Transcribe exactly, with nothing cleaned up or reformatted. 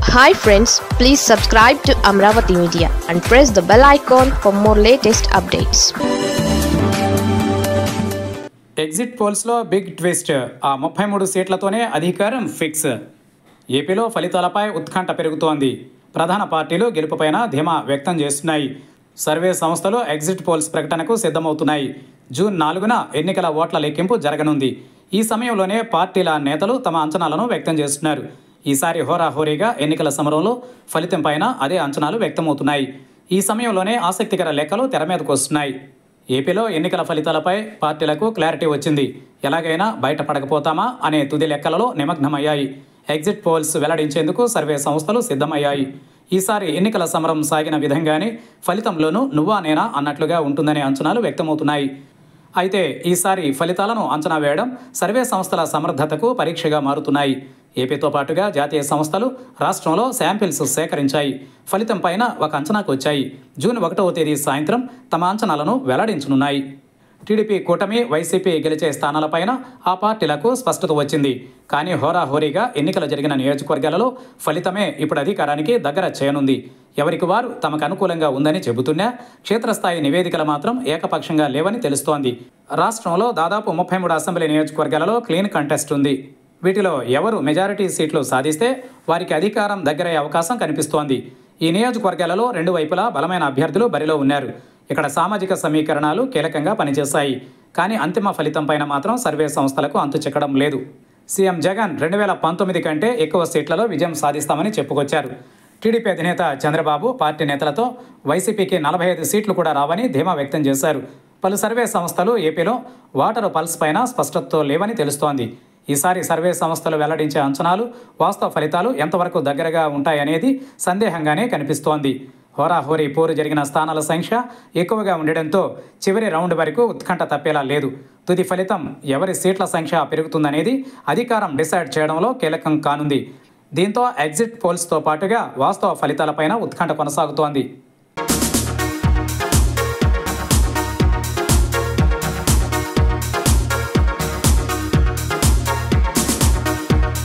Hi friends, please subscribe to Amravati Media and press the bell icon for more latest updates. Exit పోల్స్లో big twist. ఆ ముప్పై మూడు సీట్లతోనే అధికారం fix. ఏపీలో ఫలితాలపై ఉత్కంఠ పెరుగుతోంది. ప్రధాన పార్టీలు గెలుపుపైన ధీమా వ్యక్తం చేస్తున్నాయి. సర్వే సంస్థలు ఎగ్జిట్ పోల్స్ ప్రకటనకు సిద్ధమవుతున్నాయి. జూన్ నాలుగున ఎన్నికల ఓట్ల లెక్కింపు జరగనుంది. ఈ సమయంలోనే పార్టీల నేతలు తమ అంచనాలను వ్యక్తం చేస్తున్నారు. ఈసారి హోరాహోరీగా ఎన్నికల సమరంలో ఫలితం పైన అదే అంచనాలు వ్యక్తమవుతున్నాయి. ఈ సమయంలోనే ఆసక్తికర లెక్కలు తెర మీదకు వస్తున్నాయి. ఏపీలో ఎన్నికల ఫలితాలపై పార్టీలకు క్లారిటీ వచ్చింది. ఎలాగైనా బయటపడకపోతామా అనే తుది లెక్కలలో నిమగ్నమయ్యాయి. ఎగ్జిట్ పోల్స్ వెల్లడించేందుకు సర్వే సంస్థలు సిద్ధమయ్యాయి. ఈసారి ఎన్నికల సమరం సాగిన విధంగానే ఫలితంలోనూ నువ్వా నేనా అన్నట్లుగా ఉంటుందనే అంచనాలు వ్యక్తమవుతున్నాయి. అయితే ఈసారి ఫలితాలను అంచనా వేయడం సర్వే సంస్థల సమర్థతకు పరీక్షగా మారుతున్నాయి. ఏపీతో పాటుగా జాతీయ సంస్థలు రాష్ట్రంలో శాంపిల్స్ సేకరించాయి. ఫలితం పైన ఒక అంచనాకు వచ్చాయి. జూన్ ఒకటవ తేదీ సాయంత్రం తమ అంచనాలను వెల్లడించనున్నాయి. టీడీపీ కూటమి, వైసీపీ గెలిచే స్థానాలపైన ఆ పార్టీలకు స్పష్టత వచ్చింది. కానీ హోరాహోరీగా ఎన్నికలు జరిగిన నియోజకవర్గాలలో ఫలితమే ఇప్పుడు అధికారానికి దగ్గర చేయనుంది. ఎవరికి వారు తమకు అనుకూలంగా ఉందని చెబుతున్నా క్షేత్రస్థాయి నివేదికలు మాత్రం ఏకపక్షంగా లేవని తెలుస్తోంది. రాష్ట్రంలో దాదాపు ముప్పై మూడు అసెంబ్లీ నియోజకవర్గాలలో క్లీన్ కంటెస్ట్ ఉంది. వీటిలో ఎవరు మెజారిటీ సీట్లు సాధిస్తే వారికి అధికారం దగ్గరయ్యే అవకాశం కనిపిస్తోంది. ఈ నియోజకవర్గాలలో రెండు వైపులా బలమైన అభ్యర్థులు బరిలో ఉన్నారు. ఇక్కడ సామాజిక సమీకరణాలు కీలకంగా పనిచేశాయి. కానీ అంతిమ ఫలితం పైన మాత్రం సర్వే సంస్థలకు అంతు చిక్కడం లేదు. సీఎం జగన్ రెండు వేల పంతొమ్మిది కంటే ఎక్కువ సీట్లలో విజయం సాధిస్తామని చెప్పుకొచ్చారు. టీడీపీ అధినేత చంద్రబాబు పార్టీ నేతలతో వైసీపీకి నలభై ఐదు సీట్లు కూడా రావని ధీమా వ్యక్తం చేశారు. పలు సర్వే సంస్థలు ఏపీలో ఓటరు పల్స్ పైన స్పష్టతతో లేవని తెలుస్తోంది. ఈసారి సర్వే సంస్థలు వెల్లడించే అంచనాలు వాస్తవ ఫలితాలు ఎంతవరకు దగ్గరగా ఉంటాయనేది సందేహంగానే కనిపిస్తోంది. హోరాహోరీ పోరు జరిగిన స్థానాల సంఖ్య ఎక్కువగా ఉండడంతో చివరి రౌండ్ వరకు ఉత్కంఠ తప్పేలా లేదు. తుది ఫలితం ఎవరి సీట్ల సంఖ్య పెరుగుతుందనేది అధికారం డిసైడ్ చేయడంలో కీలకం కానుంది. దీంతో ఎగ్జిట్ పోల్స్తో పాటుగా వాస్తవ ఫలితాలపైన ఉత్కంఠ కొనసాగుతోంది.